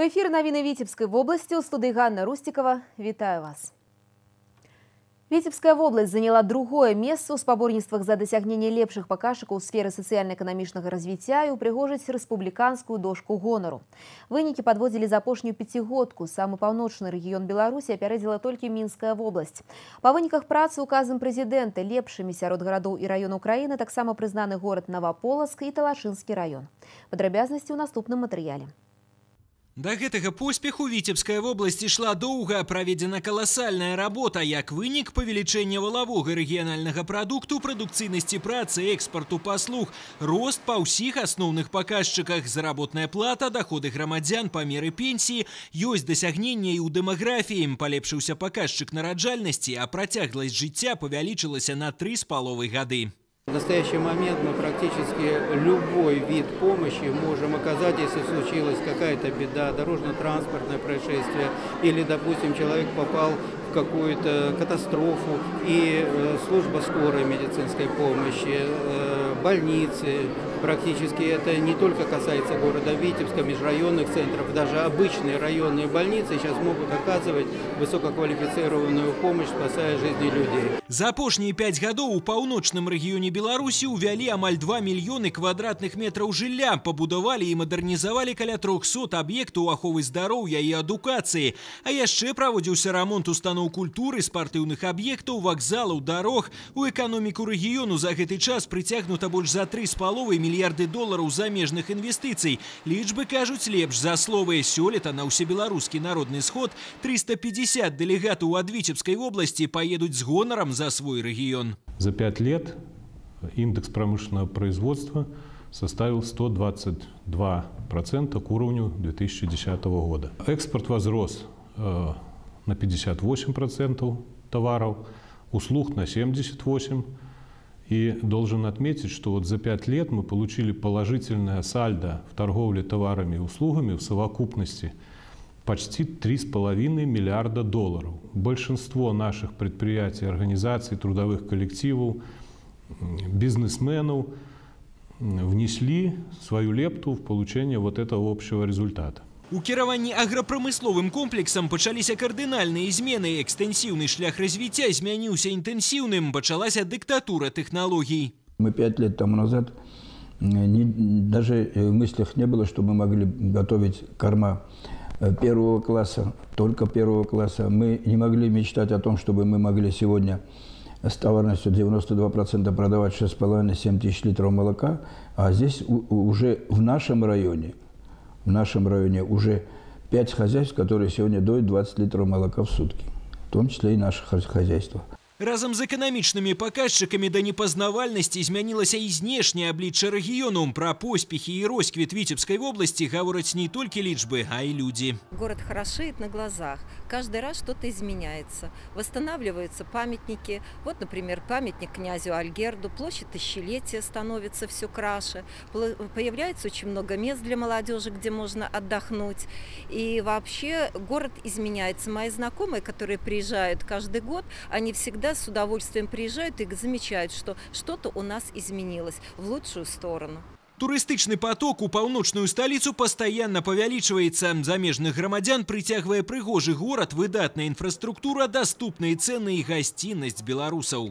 В эфир новины Витебской области. У студии Ганна Рустикова. Витаю вас. Витебская область заняла другое место у спаборніцтвах за дасягненне лепшых паказчыкаў у сферы сацыяльна-эканамічнага развіцця і упрыгожыць рэспубліканскую дошку гонару. Вынікі падводзілі за апошнюю пяцігодку. Самы паўночны рэгіён Беларусі апярэдзіла толькі Мінская вобласць. Па выніках працы указам прэзідэнта лепшымі сярод гарадоў і раёнаў краіны таксама прызнаны горад Новополоцк і Талашынскі раён. Падрабязнасці ў наступным матэрыяле. Да гэтага поспеху Витебская вобласць ішла доўга, праведзена каласальная работа, як вынік павелічэння валавога рэгіянальнага прадукту, прадукцыйнасці працы, экспарту паслуг, рост па ўсіх асноўных паказчыках, заработная плата, доходы грамадзян, памеры пенсіі, ёсць дасягнення і ў дэмаграфіі, палепшыўся паказчык нараджальнасці, а працягласць жыцця павялічылася на 3,5 гады. В настоящий момент мы практически любой вид помощи можем оказать, если случилась какая-то беда, дорожно-транспортное происшествие, или, допустим, человек попал в какую-то катастрофу, и служба скорой медицинской помощи, больницы. Практически это не только касается города Витебска, межрайонных центров, даже обычные районные больницы сейчас могут оказывать высококвалифицированную помощь, спасая жизни людей. За апошнія 5 гадоў у паўночным рэгіёне Беларусі ўвялі амаль 2 мільёны квадратных метраў жылля, пабудавалі і мадэрнізавалі каля 300 аб'ектаў аховы здароўя і адукацыі. А яшчэ праводзіўся рамонт устаноў культуры, спартыўных аб'ектаў, вакзалаў, дарог. У эканоміку рэгіёну за гэты час прыцягнута больш за 3,5 мільярды долараў замежных інвестыцый. Лічбы кажуць лепш за словы. Сёлета на ўсебеларускі народны сход 350 дэлегатаў ад Витебской области поедут с гонором за свой регион. За 5 лет индекс промышленного производства составил 122% к уровню 2010 года. Экспорт возрос на 58% товаров, услуг на 78%. И должен отметить, что вот за 5 лет мы получили положительное сальдо в торговле товарами и услугами в совокупности почти 3,5 миллиарда долларов. Большинство наших предприятий, организаций, трудовых коллективов, бизнесменов внесли свою лепту в получение вот этого общего результата. У кіраванні аграпрамысловым комплексам пачаліся кардынальныя змены. Экстэнсіўны шлях развіцця змяніўся інтэнсіўным, пачалася дыктатура тэхнологий. Мы 5 лет тому назад даже в мыслях не было, что мы могли готовить корма первого класса, только первого класса. Мы не могли мечтать о том, чтобы мы могли сегодня с товарностью 92% продавать 6,5-7 тысяч литров молока, а здесь уже в нашем районе уже 5 хозяйств, которые сегодня доят 20 литров молока в сутки, в том числе и наше хозяйство. Разом з эканамічнымі паказчыкамі да непазнавальнасці змянілася і знешняе аблічча рэгіёну. Пра поспехі і росквіт Витебской области гавораць не только лічбы, а и люди. Город хорошеет на глазах. Каждый раз что-то изменяется. Восстанавливаются памятники. Вот, например, памятник князю Альгерду. Площадь Тысячелетия становится все краше. Появляется очень много мест для молодежи, где можно отдохнуть. И вообще город изменяется. Мои знакомые, которые приезжают каждый год, они всегда с удовольствием приезжают и замечают, что что-то у нас изменилось в лучшую сторону. Турыстычны поток у паўночную столицу постоянно павялічваецца. Замежных грамадзян прыцягвае прыгожы город, выдатная инфраструктура, доступные цены и гостинность белорусов.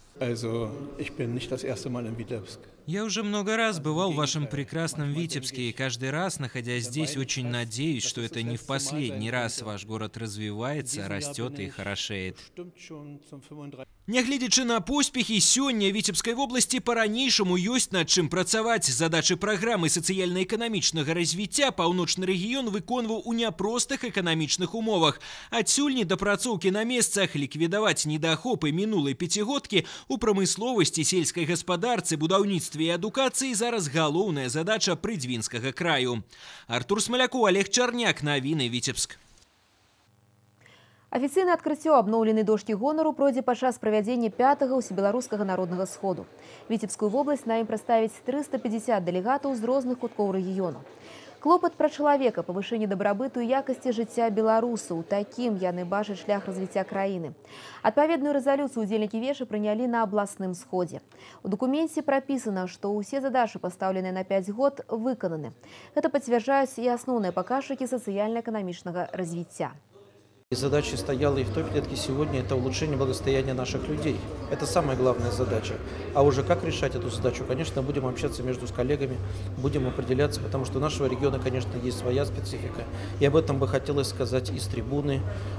Я уже много раз бывал в вашем прекрасном Витебске, и каждый раз, находясь здесь, очень надеюсь, что это не в последний раз. Ваш город развивается, растет и хорошеет. Нягледзячы на поспехі, сёння Витебской области по-ранейшаму ёсць над чым працаваць. Задачы праграмы сацыяльна-эканамічнага развіцця паўночны рэгіён выконваў у няпростых эканамічных умовах. Адсюль недапрацоўкі на месцах, ліквідаваць недахопы мінулай пяцігодкі у прамысловасці, сельскай гаспадарцы, будаўніцтве і адукацыі зараз галоўная задача прыдзвінскага краю. Артур Смаляку, Олег Чарняк, навіны Витебск. Афіцыйнае адкрыццё абноўленай дошкі гонару пройдзе падчас правядзення 5-го ўсебеларускага народнага сходу. Витебскую вобласць на ім прадставіць 350 дэлегатаў з розных куткоў рэгіёну. Клопат пра чалавека, павышэнне дабрабыту і якасці жыцця беларусаў. Такім яны бачаць шлях развіцця краіны. Адпаведную рэзалюцыю удзельнікі вешы прынялі на абласным сходзе. У дакуменце прапісана, што ўсе задачы, пастаўленыя на 5 год, выкананы. Гэта пацвярджаюць і асноўныя паказчыкі сацыяльна-эканамічнага развіцця. Задача стояла и в той клетке сегодня – это улучшение благосостояния наших людей. Это самая главная задача. А уже как решать эту задачу, конечно, будем общаться между коллегами, будем определяться, потому что у нашего региона, конечно, есть своя специфика. И об этом бы хотелось сказать из трибуны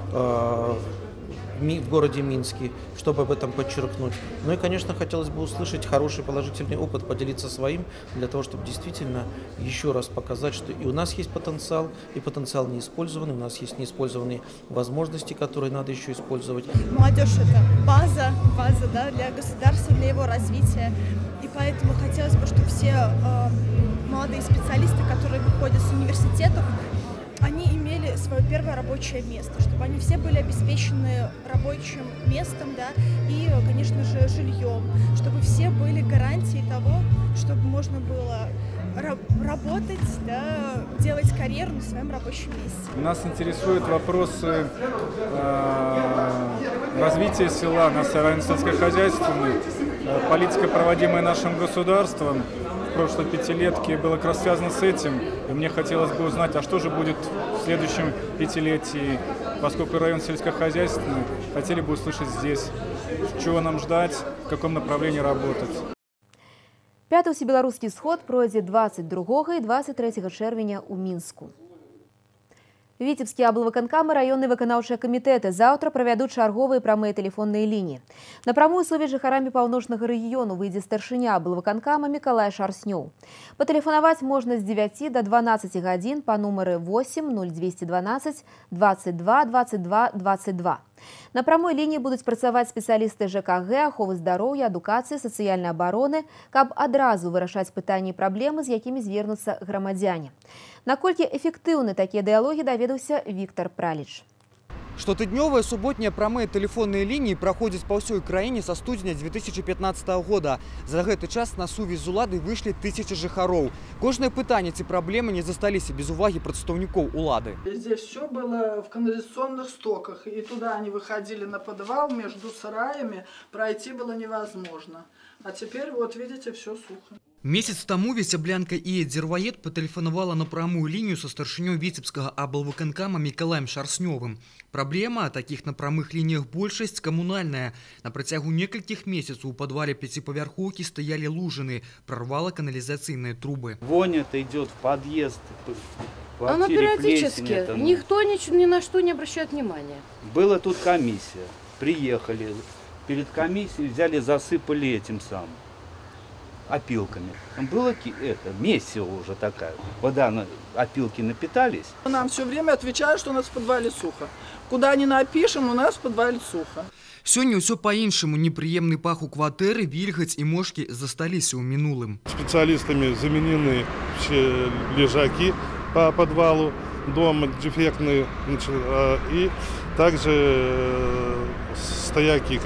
в городе Минске, чтобы об этом подчеркнуть. Ну и, конечно, хотелось бы услышать хороший положительный опыт, поделиться своим, для того, чтобы действительно еще раз показать, что и у нас есть потенциал, и потенциал неиспользованный, у нас есть неиспользованные возможности, которые надо еще использовать. Молодежь – это база, да, для государства, для его развития. И поэтому хотелось бы, чтобы все молодые специалисты, которые выходят с университетов, они имели свое первое рабочее место, чтобы они все были обеспечены рабочим местом, да, и, конечно же, жильем, чтобы все были гарантией того, чтобы можно было работать, да, делать карьеру на своем рабочем месте. Нас интересуют вопросы развития села, нашей районной сельскохозяйственной, политика, проводимая нашим государством. В прошлой пятилетке было как раз связано с этим. И мне хотелось бы узнать, а что же будет в следующем пятилетии, поскольку район сельскохозяйственный, хотели бы услышать здесь, чего нам ждать, в каком направлении работать. 5-й усебеларускі сход пройдзе 22 і 23 чэрвеня ў Мінску. Віцебскія аблвыканкамы, раённыя выканаўчыя камітэты заўтра правядуць чарговыя прамыя тэлефонныя лініі. На прамую сувязь з жыхарамі паўночнага рэгіёну выйдзе старшыня аблвыканкама Мікалай Шарснёў. Патэлефанаваць можна з 9 до 12 гадзін па нумары 8 0212 22 22 22. На прамой лініі будуць працаваць спецыялісты ЖКГ, аховы здароўя, адукацыі, сацыяльнай абароны, каб адразу вырашаць пытанні і праблемы, з якімі звернуцца грамадзяне. Наколькі эфектыўны такія дыялогі, даведаўся Віктор Праліч. Штотыднёвыя суботнія прамыя тэлефонныя лініі праходзяць па ўсёй краіне са студзеня 2015 года. За гэты час на сувязь з уладай выйшлі тысячы жыхароў. Кожнае пытанне ці праблемы не засталіся без увагі прадстаўнікоў улады. Здесь все было в канализационных стоках, и туда они выходили на подвал, между сараями пройти было невозможно. А теперь, вот видите, все сухо. Месяц таму віцяблянка Ія Дзерваед патэлефанавала на прамую лінію са старшынёй віцебскага аблвыканкама Мікалаем Шарснёвым. Праблема такіх на прамых лініях большасць камунальная. На працягу некалькіх месяцаў у падвале 5-павярхоўкі стаялі лужыны, прорвала канализационные трубы. Вонь это идет в подъезд. Она периодически, никто ни на что не обращает внимания. Была тут комиссия, приехали, перед комиссией взяли, засыпали этим самым. Опилками. Там было месиво уже такая. Вода, опилки напитались. Нам все время отвечают, что у нас в подвале сухо. Куда ни напишем, у нас в подвале сухо. Сёння ўсё по-іншаму. Непрыемны пах у кватэры, вільгаць і мошкі засталіся ў мінулым. Специалистами заменены все лежаки по подвалу, дома дефектные, и также стояки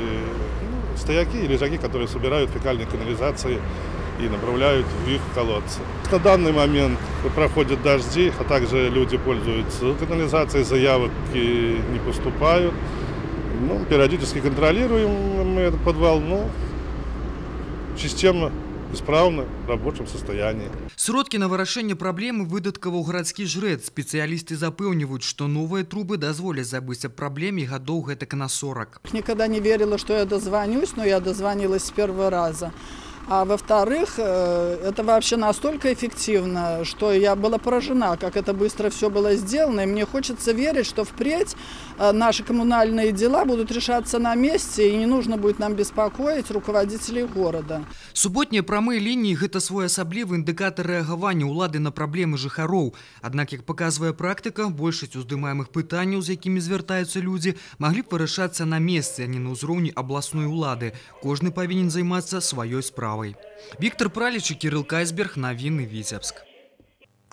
и лежаки, которые собирают фекальные канализации и направляют в их колодцы. На данный момент проходят дожди, а также люди пользуются канализацией, заявок не поступают. Ну, периодически контролируем мы этот подвал, но система исправна, в рабочем состоянии. Сродкі на вырашэнне праблемы выдаткаваў гарадскі жрэц. Спецыялісты запэўніваюць, што новыя трубы дазволяць забыць аб праблеме гадоў гэтак на 40. Никогда не верила, что я дозвонюсь, но я дозвонилась с первого раза. А во-вторых, это вообще настолько эффективно, что я была поражена, как это быстро все было сделано. И мне хочется верить, что впредь наши коммунальные дела будут решаться на месте, и не нужно будет нам беспокоить руководителей города. Суботнія прамыя лініі – гэта своеасаблівы індыкатар рэагавання ўлады на праблемы жыхароў. Аднак, як паказвае практыка, большасць уздымаемых пытанняў, з якімі звяртаюцца людзі, маглі б вырашацца на месцы, а не на ўзроўні абласной улады. Кожны павінен займацца сваёй справай. Віктор Праліч і Кірыл Кайсберг, навіны Віцебск.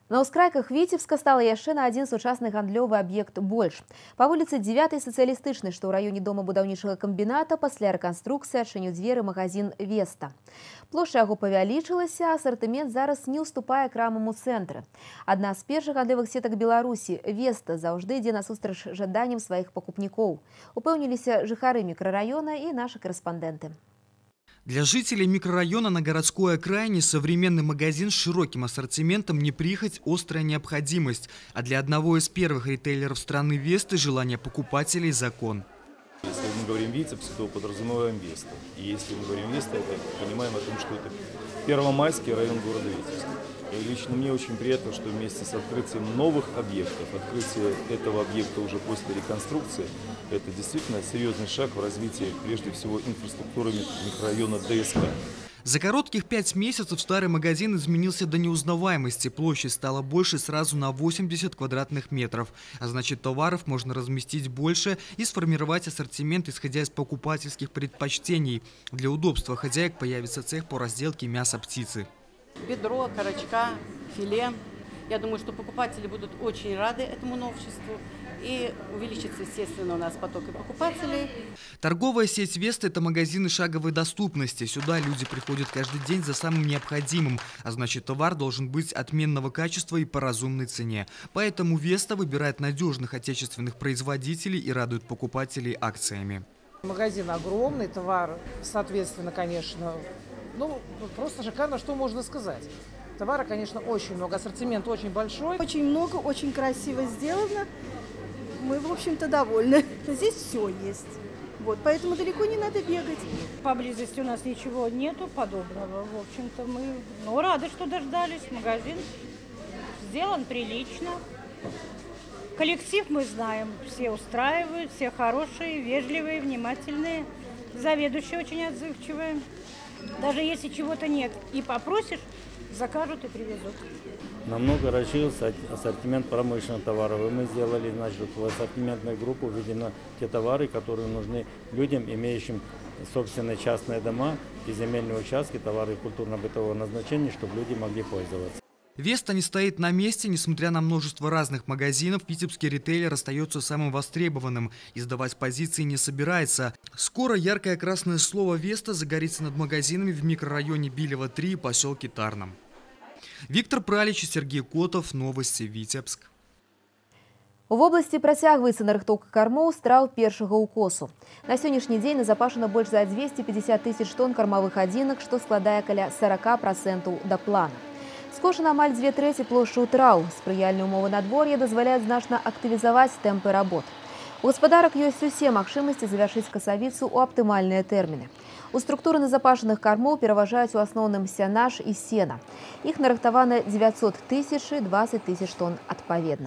На ўскрайках Віцебска стала яшчэ на адзін сучасны гандлёвы аб'ект больш. Па вуліцы 9-й сацыялістычнай, што ў раёне дома будаўнічага камбіната, пасля рэканструкцыі адчыніў дзверы магазин «Веста». Плошча яго павялічылася, асартымент зараз не ўступае крамам у цэнтры. Адна з першых гандлёвых сетак Беларусі, «Веста», заўжды ідзе насустрач жаданням сваіх пакупнікоў. Упэўніліся жыхары мікрараёна і нашы корэспандэнты. Для жителей микрорайона на городской окраине современный магазин с широким ассортиментом не прихоть, острая необходимость. А для одного из первых ритейлеров страны Весты желание покупателей – закон. Если мы говорим Витебск, то подразумеваем Веста. И если мы говорим Веста, это понимаем о том, что это Первомайский район города Витебска. И лично мне очень приятно, что вместе с открытием новых объектов, открытие этого объекта уже после реконструкции, это действительно серьезный шаг в развитии, прежде всего, инфраструктуры микрорайона ДСК. За коротких 5 месяцев старый магазин изменился до неузнаваемости. Площадь стала больше сразу на 80 квадратных метров. А значит, товаров можно разместить больше и сформировать ассортимент, исходя из покупательских предпочтений. Для удобства хозяек появится цех по разделке мяса птицы. Бедро, корочка, филе. Я думаю, что покупатели будут очень рады этому новшеству. И увеличится, естественно, у нас поток и покупателей. Торговая сеть «Веста» – это магазины шаговой доступности. Сюда люди приходят каждый день за самым необходимым. А значит, товар должен быть отменного качества и по разумной цене. Поэтому «Веста» выбирает надежных отечественных производителей и радует покупателей акциями. Магазин огромный, товар, соответственно, конечно, просто шикарно, что можно сказать. Товара, конечно, очень много, ассортимент очень большой. Очень много, очень красиво сделано. Мы, в общем-то, довольны. Здесь все есть. Вот, поэтому далеко не надо бегать. Поблизости у нас ничего нету подобного. В общем-то, мы рады, что дождались. Магазин сделан прилично. Коллектив мы знаем, все устраивают, все хорошие, вежливые, внимательные. Заведующие очень отзывчивые. Даже если чего-то нет и попросишь, закажут и привезут. Намного расширился ассортимент промышленных товаров. И мы сделали, значит, в ассортиментную группу введено те товары, которые нужны людям, имеющим собственные частные дома и земельные участки, товары культурно-бытового назначения, чтобы люди могли пользоваться. «Веста» не стоит на месте. Несмотря на множество разных магазинов, витебский ритейлер остается самым востребованным. И сдавать позиции не собирается. Скоро яркое красное слово «Веста» загорится над магазинами в микрорайоне Билево 3 и поселке Тарном. Виктор Пралич и Сергей Котов. Новости, Витебск. У вобласці працягваецца нарыхтоўка кармоў страў першага укосу. На сённяшні дзень назапашана больш за 250 тысяч тонн кармавых адзінак, што складае каля 40% да плана. Скошана амаль 2/3 плошчы траў. Спрыяльныя умовы надвор'я дазваляюць значна актывізаваць тэмпы работ. У гаспадарак ёсць усе магчымасці завяршыць касавіцу ў аптымальныя тэрміны. У структуры назапашаных кармоў пераважаюць у асноўным сянаж і сена. Іх нарыхтавана 900 тысяч і 20 тысяч тонн адпаведна.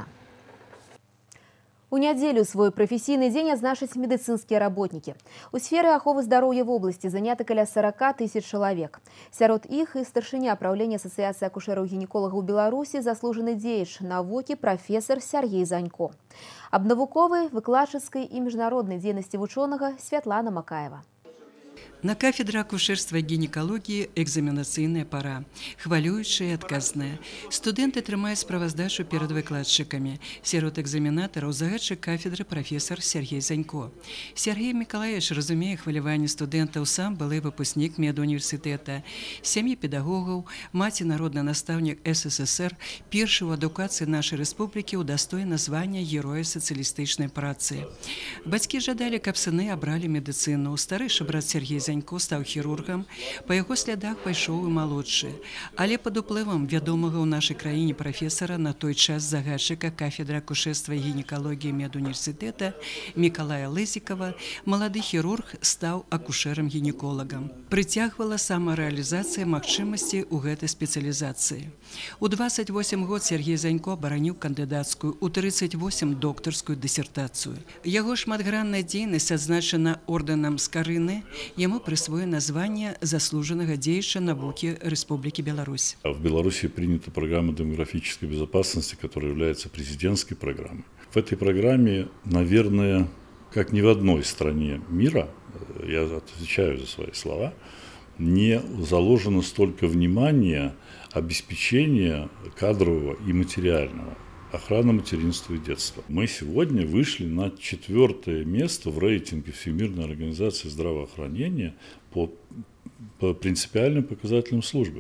У нядзелю свой прафесійны дзень адзначаць медыцынскія работнікі. У сферы аховы здароўя вобласці заняты каля 40 тысяч чалавек. Сярод іх і старшыня праўлення Асацыяцыі акушэраў-гінеколагаў Беларусі, заслужаны дзеяч навукі прафесар Сергей Занько. Аб навуковай, выкладчыцкай і міжнароднай дзейнасці вучонага Святлана Макаева. На кафедре акушерства и гинекологии экзаменацыйная пора. Хвалюючая и отказная. Студенты трымаюць справаздачу перед выкладчиками. Сярод экзаменатараў загадчык кафедры профессор Сергей Занько. Сергей Миколаевич, разумее хваляванне студентаў, сам былы выпускник медуниверситета. Сям'і педагогаў, маці народны настаўнік СССР, першы ў адукацыі нашай рэспублікі ўдастоена звання Героя сацыялістычнай працы. Бацькі жадалі, каб сыны абралі медыцыну. Старэйшы брат Сергей Занько стаў хірургам, па яго слядах пайшоў і малодшы. Але пад уплывам вядомага ў нашай краіне прафесара, на той час загадчыка кафедры акушэрства і гінекалогіі медуніверсітэта Мікалая Лызікава, малады хірург стаў акушэрам-гінеколагам. Прыцягвала самарэалізацыя магчымасцей у гэтай спецыялізацыі. У 28 год Сергей Занько абараніў кандыдацкую, у 38 доктарскую дысертацыю. Яго шматгранная дзейнасць адзначана ордэнам Скарыны, ему присвоено звание заслуженного деятеля науки Республики Беларусь. В Беларуси принята программа демографической безопасности, которая является президентской программой. В этой программе, наверное, как ни в одной стране мира, я отвечаю за свои слова, не заложено столько внимания обеспечения кадрового и материального, охрана материнства и детства. Мы сегодня вышли на 4-е место в рейтинге Всемирной организации здравоохранения по принципиальным показателям службы.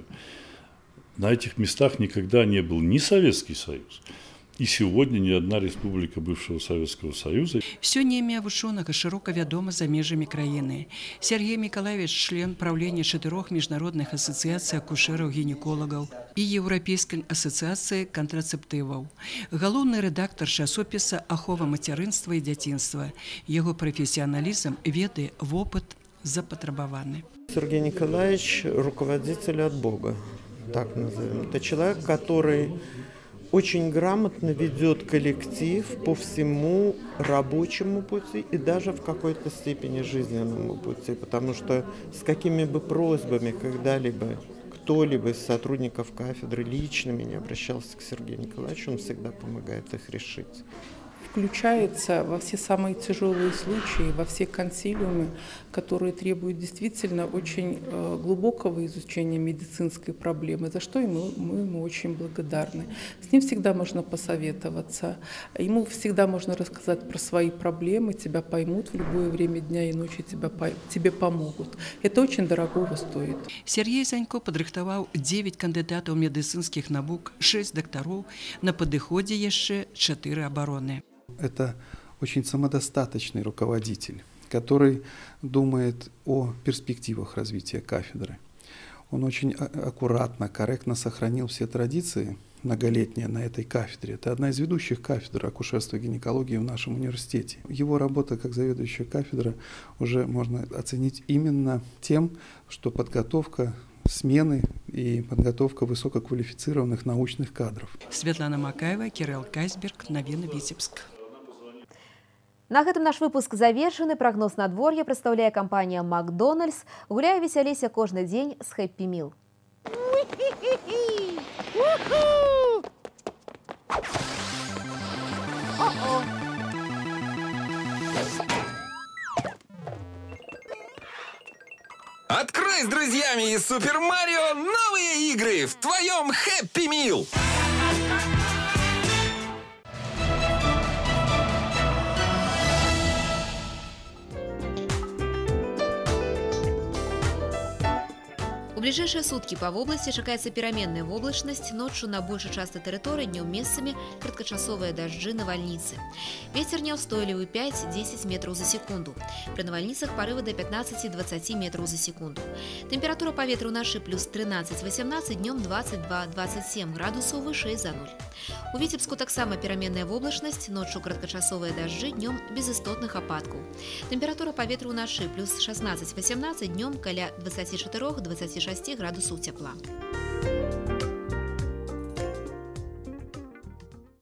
На этих местах никогда не был ни Советский Союз, и сегодня ни одна республика бывшего Советского Союза. Сёння імя вучонага шырока вядома за межамі краіны. Сергей Миколаевич – член правлення 4 міжнародных асацыяцый акушэраў-гінеколагаў і Еўрапейскай асацыяцыі кантрацэптываў. Галоўны рэдактар часопіса «Ахова мацярынства і дзяцінства». Яго прафесіяналізм, веды, вопыт запатрабаваны. Сергей Николаевич – руководитель от Бога, так назовем. Это человек, который очень грамотно ведет коллектив по всему рабочему пути и даже в какой-то степени жизненному пути, потому что с какими бы просьбами когда-либо кто-либо из сотрудников кафедры лично не обращался к Сергею Николаевичу, он всегда помогает их решить. Включается во все самые тяжелые случаи, во все консилиумы, которые требуют действительно очень глубокого изучения медицинской проблемы, за что мы ему очень благодарны. С ним всегда можно посоветоваться, ему всегда можно рассказать про свои проблемы, тебя поймут в любое время дня и ночи, тебе помогут. Это очень дорогого стоит. Сергей Занько падрыхтаваў 9 кандидатаў медицинских навук, 6 докторов, на падыходзе яшчэ 4 обороны. Это очень самодостаточный руководитель, который думает о перспективах развития кафедры. Он очень аккуратно, корректно сохранил все традиции многолетние на этой кафедре. Это одна из ведущих кафедр акушерства и гинекологии в нашем университете. Его работа как заведующая кафедра уже можно оценить именно тем, что подготовка смены и подготовка высококвалифицированных научных кадров. Светлана Макаева, Кирилл Кайсберг, Новины Витебск. На гэтым наш выпуск завершаны. Прогноз надвор'я прадстаўляе кампанія «Макдональдс». Гуляй, весялейся кожны дзень з Happy Meal. Открой с друзьями из Супер Марио новые игры в твоем Happy Meal. У ближайшие сутки по области чакаецца пераменная воблачнасць, ночью на большай частцы тэрыторыі, днём месцамі кароткачасовыя дажджы, навальніцы. Вецер няўстойлівы 5-10 метров за секунду. Пры навальніцах парывы до 15-20 метров за секунду. Тэмпература паветра ўначы плюс 13-18, днём 22-27 градусаў вышэй за 0. У Віцебску таксама пераменная воблачнасць, ночью кароткачасовыя дажджы, днём без істотных ападкаў. Тэмпература паветра ўначы плюс 16-18, днём каля 24-26 градусаў цяпла.